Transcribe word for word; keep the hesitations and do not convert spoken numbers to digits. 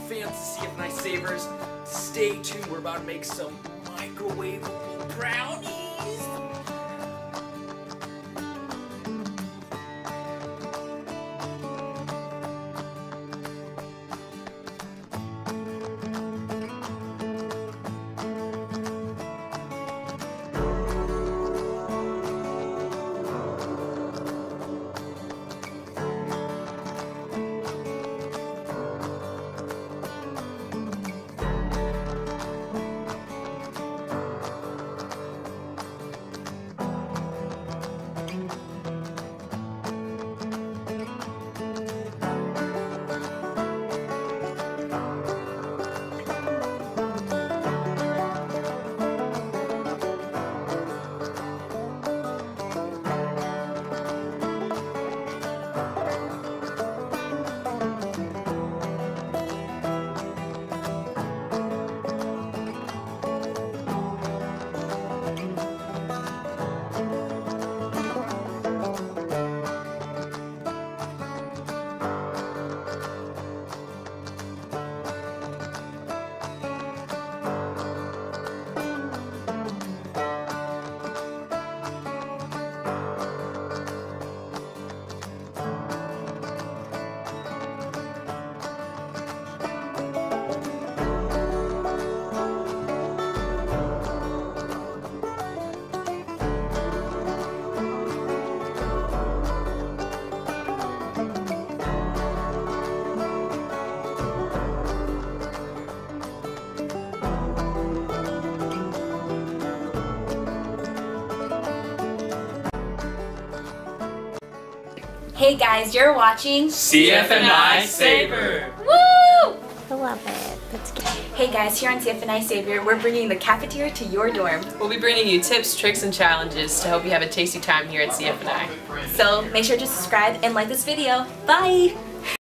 fans of C F N I Savers, stay tuned. We're about to make some microwavable brownies. Hey guys, you're watching C F N I Saver. Woo! I love it. That's good. Hey guys, here on C F N I Savior, we're bringing the cafeteria to your dorm. We'll be bringing you tips, tricks, and challenges to help you have a tasty time here at C F N I. So make sure to subscribe and like this video. Bye!